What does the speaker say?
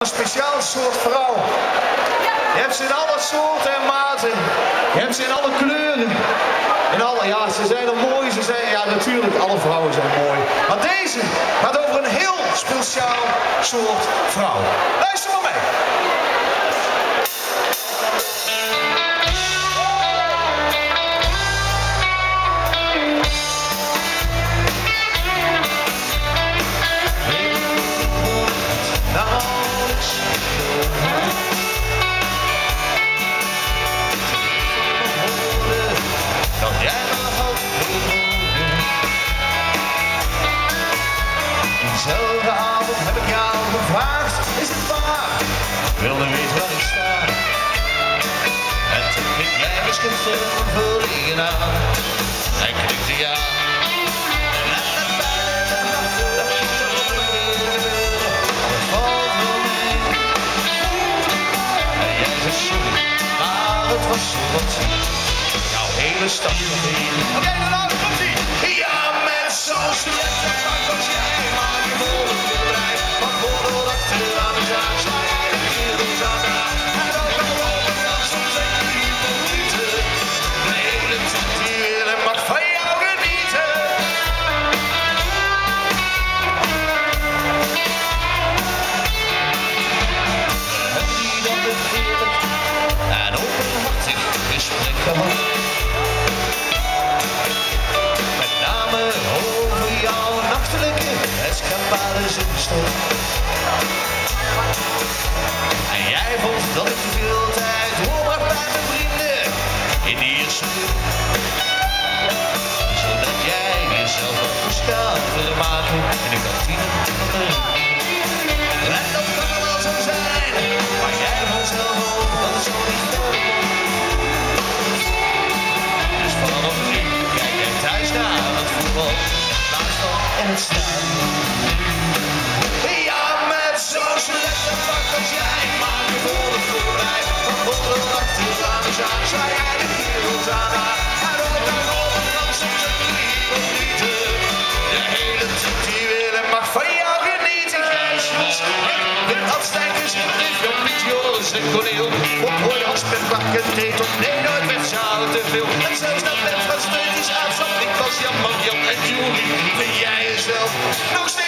Een speciaal soort vrouw. Je hebt ze in alle soorten en maten. Je hebt ze in alle kleuren. In alle, ja, ze zijn er mooi. Ze zijn, ja, natuurlijk, alle vrouwen zijn mooi. Maar deze gaat over een heel speciaal soort vrouw. Luister maar mee. Dezelfde avond heb ik jou gevraagd, is het waar? Ik wilde weten waar ik sta. En toen ging jij misschien verlegen aan. Hij knikte ja. En het bijna dacht dat ik zo het valt wel mee. En jij zei sorry, maar het was zo wat. Jouw hele stad nog heen. Oké, nou, komt-ie. Ja, met zo'n Slettebak als jij. Met name over jouw nachtelijke escapades in de stad. En jij vond dat ik te veel tijd doorbracht bij mijn vrienden in die eerste uur. Zodat jij jezelf wat moest willen maken in de kantine van de ring. En dat kan wel zo zijn, maar jij vond zelf ook dat het zo niet wordt. Vanaf nu kijk jij thuis naar het voetbal, in plaats van in het stadion. Ja, met zo'n Slettebak als jij, maak je voor het voorbij. Van voren achteraan de zaak, sla jij de kerels aan haar. En op de overkant soms een hypocriete. De hele tijd die wil en mag van jou genieten. Grijsjes, met afstijgers, brief, Jan Piet, Joris en Corneel. Op hoorde als met bakken deed op, nee, nooit werd zalen te veel. En zelfs dat met wat steutjes uitzat, ik was Jan, Man, Jan en Julie. Vind jij jezelf nog steeds?